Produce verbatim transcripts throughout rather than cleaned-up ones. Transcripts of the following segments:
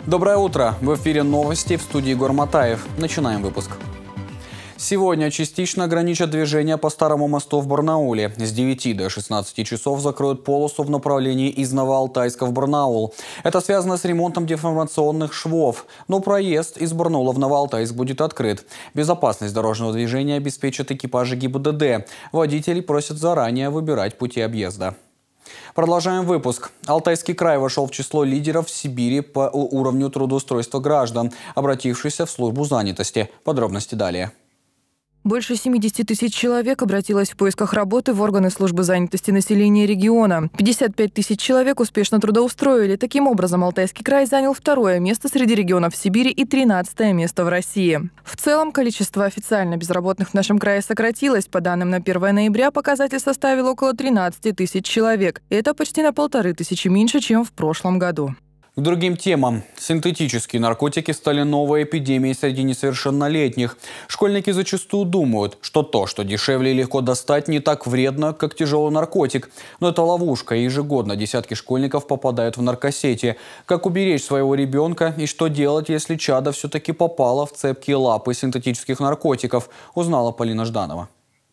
Доброе утро! В эфире новости, в студии Егор Матаев. Начинаем выпуск. Сегодня частично ограничат движение по Старому мосту в Барнауле. С девяти до шестнадцати часов закроют полосу в направлении из Новоалтайска в Барнаул. Это связано с ремонтом деформационных швов. Но проезд из Барнаула в Новоалтайск будет открыт. Безопасность дорожного движения обеспечат экипажи ГИБДД. Водителей просят заранее выбирать пути объезда. Продолжаем выпуск. Алтайский край вошел в число лидеров в Сибири по уровню трудоустройства граждан, обратившихся в службу занятости. Подробности далее. Больше семидесяти тысяч человек обратилось в поисках работы в органы службы занятости населения региона. пятьдесят пять тысяч человек успешно трудоустроили. Таким образом, Алтайский край занял второе место среди регионов Сибири и тринадцатое место в России. В целом, количество официально безработных в нашем крае сократилось. По данным на первое ноября, показатель составил около тринадцати тысяч человек. Это почти на полторы тысячи меньше, чем в прошлом году. К другим темам. Синтетические наркотики стали новой эпидемией среди несовершеннолетних. Школьники зачастую думают, что то, что дешевле и легко достать, не так вредно, как тяжелый наркотик. Но это ловушка, и ежегодно десятки школьников попадают в наркосети. Как уберечь своего ребенка и что делать, если чадо все-таки попало в цепкие лапы синтетических наркотиков, узнала Полина Жданова.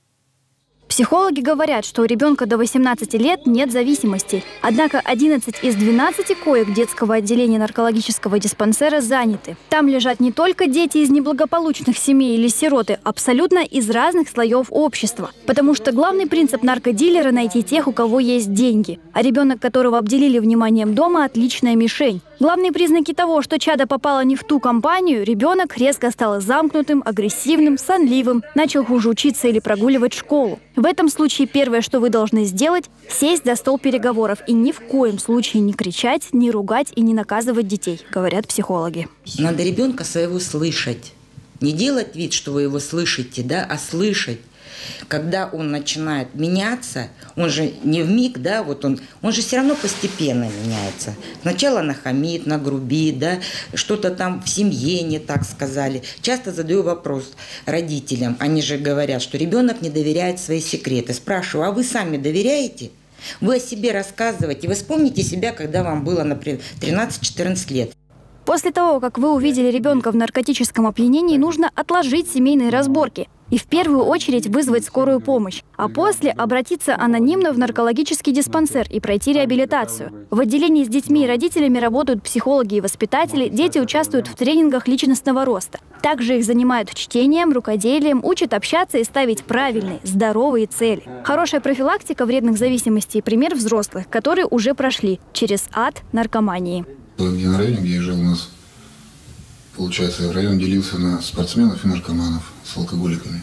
Психологи говорят, что у ребенка до восемнадцати лет нет зависимости. Однако одиннадцать из двенадцати коек детского отделения наркологического диспансера заняты. Там лежат не только дети из неблагополучных семей или сироты, абсолютно из разных слоев общества. Потому что главный принцип наркодилера – найти тех, у кого есть деньги. А ребенок, которого обделили вниманием дома – отличная мишень. Главные признаки того, что чадо попало не в ту компанию, ребенок резко стал замкнутым, агрессивным, сонливым, начал хуже учиться или прогуливать школу. В этом случае первое, что вы должны сделать – сесть за стол переговоров и ни в коем случае не кричать, не ругать и не наказывать детей, говорят психологи. Надо ребенка своего слышать. Не делать вид, что вы его слышите, да, а слышать. Когда он начинает меняться, он же не вмиг, да, вот он, он же все равно постепенно меняется. Сначала нахамит, нагрубит, да, что-то там в семье не так сказали. Часто задаю вопрос родителям, они же говорят, что ребенок не доверяет свои секреты. Спрашиваю, а вы сами доверяете? Вы о себе рассказываете, вы вспомните себя, когда вам было, например, тринадцать-четырнадцать лет. После того, как вы увидели ребенка в наркотическом опьянении, нужно отложить семейные разборки и в первую очередь вызвать скорую помощь, а после обратиться анонимно в наркологический диспансер и пройти реабилитацию. В отделении с детьми и родителями работают психологи и воспитатели, дети участвуют в тренингах личностного роста. Также их занимают чтением, рукоделием, учат общаться и ставить правильные, здоровые цели. Хорошая профилактика вредных зависимостей – пример взрослых, которые уже прошли через ад наркомании. Где на районе, где я жил, у нас, получается, район делился на спортсменов и наркоманов с алкоголиками.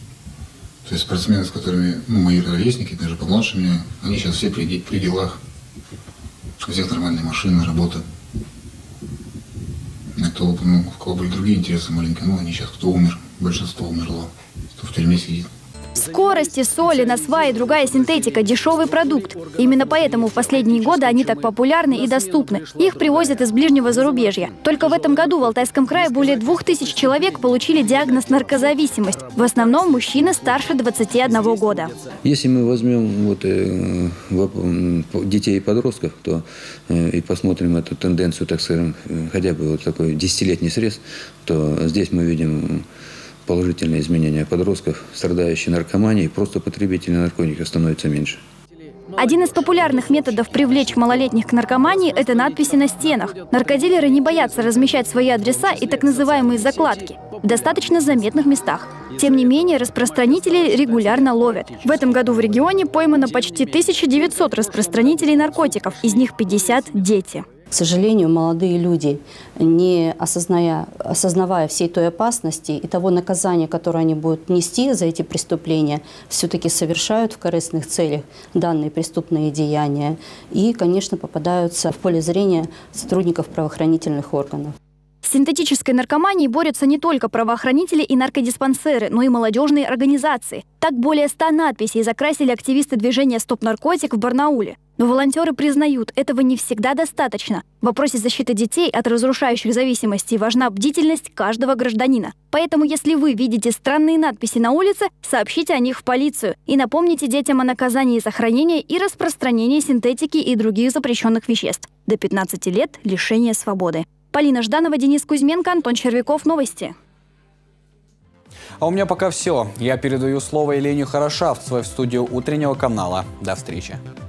То есть спортсмены, с которыми, ну, мои ровесники, даже помладше меня, они сейчас все при, при делах. У всех нормальные машины, работа. А кто, ну, у кого были другие интересы маленькие, ну, они сейчас, кто умер, большинство умерло, кто в тюрьме сидит. Скорости, соли, насва и другая синтетика – дешевый продукт. Именно поэтому в последние годы они так популярны и доступны. Их привозят из ближнего зарубежья. Только в этом году в Алтайском крае более двух тысяч человек получили диагноз наркозависимость. В основном мужчины старше двадцати одного года. Если мы возьмем вот, э, детей и подростков, то э, и посмотрим эту тенденцию, так скажем, хотя бы вот такой десятилетний срез, то здесь мы видим положительные изменения подростков, страдающих наркоманией, просто потребителей наркотиков становится меньше. Один из популярных методов привлечь малолетних к наркомании – это надписи на стенах. Наркодилеры не боятся размещать свои адреса и так называемые закладки в достаточно заметных местах. Тем не менее, распространители регулярно ловят. В этом году в регионе поймано почти тысяча девятьсот распространителей наркотиков, из них пятьдесят – дети. К сожалению, молодые люди, не осозная, осознавая всей той опасности и того наказания, которое они будут нести за эти преступления, все-таки совершают в корыстных целях данные преступные деяния и, конечно, попадаются в поле зрения сотрудников правоохранительных органов. С синтетической наркоманией борются не только правоохранители и наркодиспансеры, но и молодежные организации. Так более ста надписей закрасили активисты движения «Стоп наркотик» в Барнауле. Но волонтеры признают, этого не всегда достаточно. В вопросе защиты детей от разрушающих зависимостей важна бдительность каждого гражданина. Поэтому, если вы видите странные надписи на улице, сообщите о них в полицию и напомните детям о наказании за хранение и распространение синтетики и других запрещенных веществ. До пятнадцати лет лишения свободы. Полина Жданова, Денис Кузьменко, Антон Червяков. Новости. А у меня пока все. Я передаю слово Елене Хорошавцевой в студию утреннего канала. До встречи.